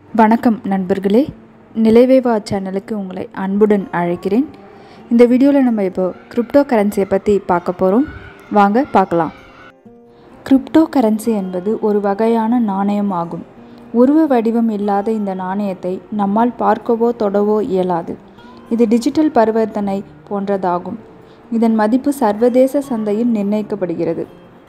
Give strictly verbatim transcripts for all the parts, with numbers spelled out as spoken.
வணக்கம் நண்பர்களே, நிலைவேவா சேனலுக்கு உங்களை அன்புடன் அழைக்கிறேன். இந்த வீடியோவில் நம்ம இப்போ கிரிப்டோ கரன்சியை பற்றி பார்க்க போகிறோம். வாங்க பார்க்கலாம். கிரிப்டோ கரன்சி என்பது ஒரு வகையான நாணயம் ஆகும். உருவ வடிவம் இல்லாத இந்த நாணயத்தை நம்மால் பார்க்கவோ தொடவோ இயலாது. இது டிஜிட்டல் பரிவர்த்தனை போன்றதாகும். இதன் மதிப்பு சர்வதேச சந்தையில் நிர்ணயிக்கப்படுகிறது.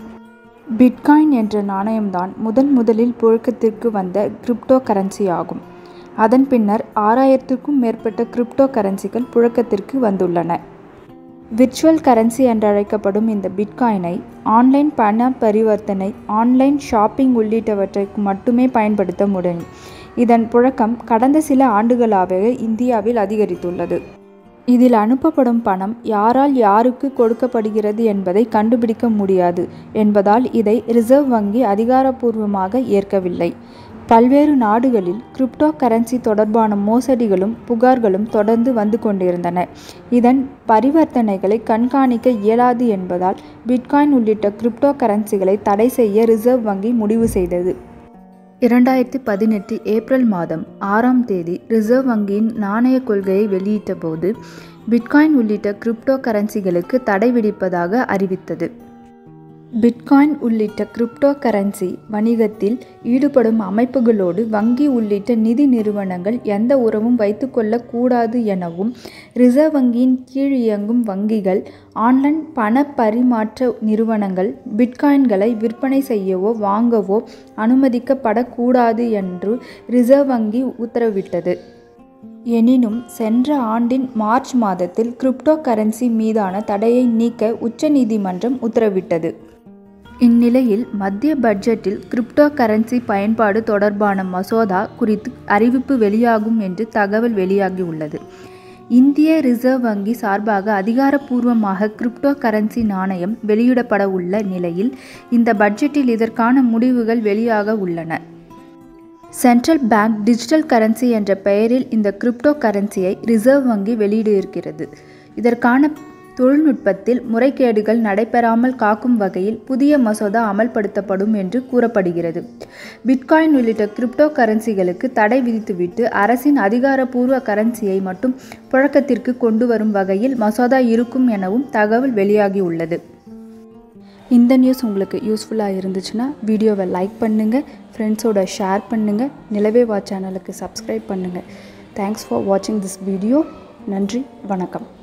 பிட்காயின் என்ற நாணயம்தான் முதன் முதலில் புழக்கத்திற்கு வந்த கிரிப்டோ கரன்சி ஆகும். அதன் பின்னர் ஆறாயிரத்திற்கும் மேற்பட்ட கிரிப்டோ கரன்சிகள் புழக்கத்திற்கு வந்துள்ளன. விர்ச்சுவல் கரன்சி என்றழைக்கப்படும் இந்த பிட்காயினை ஆன்லைன் பண பரிவர்த்தனை, ஆன்லைன் ஷாப்பிங் உள்ளிட்டவற்றைக்கு மட்டுமே பயன்படுத்த முடியும். இதன் புழக்கம் கடந்த சில ஆண்டுகளாகவே இந்தியாவில் அதிகரித்துள்ளது. இதில் அனுப்பப்படும் பணம் யாரால் யாருக்கு கொடுக்கப்படுகிறது என்பதை கண்டுபிடிக்க முடியாது என்பதால் இதை ரிசர்வ் வங்கி அதிகாரப்பூர்வமாக ஏற்கவில்லை. பல்வேறு நாடுகளில் கிரிப்டோ கரன்சி தொடர்பான மோசடிகளும் புகார்களும் தொடர்ந்து வந்து கொண்டிருந்தன. இதன் பரிவர்த்தனைகளை கண்காணிக்க இயலாது என்பதால் பிட்காயின் உள்ளிட்ட கிரிப்டோ கரன்சிகளை தடை செய்ய ரிசர்வ் வங்கி முடிவு செய்தது. இரண்டாயிரத்தி பதினெட்டு ஏப்ரல் மாதம் ஆறாம் தேதி ரிசர்வ் வங்கியின் நாணய கொள்கையை வெளியிட்ட போது பிட்காயின் உள்ளிட்ட கிரிப்டோ கரன்சிகளுக்கு தடை விதிப்பதாக அறிவித்தது. பிட்காயின் உள்ளிட்ட கிரிப்டோ கரன்சி வணிகத்தில் ஈடுபடும் அமைப்புகளோடு வங்கி உள்ளிட்ட நிதி நிறுவனங்கள் எந்த உறவும் வைத்துக்கொள்ள கூடாது எனவும், ரிசர்வ் வங்கியின் கீழ் இயங்கும் வங்கிகள், ஆன்லைன் பண பரிமாற்ற நிறுவனங்கள் பிட்காயின்களை விற்பனை செய்யவோ வாங்கவோ அனுமதிக்கப்படக்கூடாது என்று ரிசர்வ் வங்கி உத்தரவிட்டது. எனினும் சென்ற ஆண்டின் மார்ச் மாதத்தில் கிரிப்டோ கரன்சி மீதான தடையை நீக்க உச்சநீதிமன்றம் உத்தரவிட்டது. இந்நிலையில் மத்திய பட்ஜெட்டில் கிரிப்டோ கரன்சி பயன்பாடு தொடர்பான மசோதா குறித்து அறிவிப்பு வெளியாகும் என்று தகவல் வெளியாகியுள்ளது. இந்திய ரிசர்வ் வங்கி சார்பாக அதிகாரப்பூர்வமாக கிரிப்டோ கரன்சி நாணயம் வெளியிடப்பட உள்ள நிலையில் இந்த பட்ஜெட்டில் இதற்கான முடிவுகள் வெளியாக உள்ளன. சென்ட்ரல் பேங்க் டிஜிட்டல் கரன்சி என்ற பெயரில் இந்த கிரிப்டோ கரன்சியை ரிசர்வ் வங்கி வெளியிட்டிருக்கிறது. இதற்கான தொழில்நுட்பத்தில் முறைகேடுகள் நடைபெறாமல் காக்கும் வகையில் புதிய மசோதா அமல்படுத்தப்படும் என்று கூறப்படுகிறது. பிட்காயின் உள்ளிட்ட கிரிப்டோ கரன்சிகளுக்கு தடை விதித்துவிட்டு அரசின் அதிகாரப்பூர்வ கரன்சியை மட்டும் புழக்கத்திற்கு கொண்டு வரும் வகையில் மசோதா இருக்கும் எனவும் தகவல் வெளியாகியுள்ளது. இந்த நியூஸ் உங்களுக்கு யூஸ்ஃபுல்லாக இருந்துச்சுன்னா வீடியோவை லைக் பண்ணுங்கள், ஃப்ரெண்ட்ஸோட ஷேர் பண்ணுங்கள், நிலவேவா சேனலுக்கு சப்ஸ்கிரைப் பண்ணுங்கள். தேங்க்ஸ் ஃபார் வாட்சிங் திஸ் வீடியோ. நன்றி, வணக்கம்.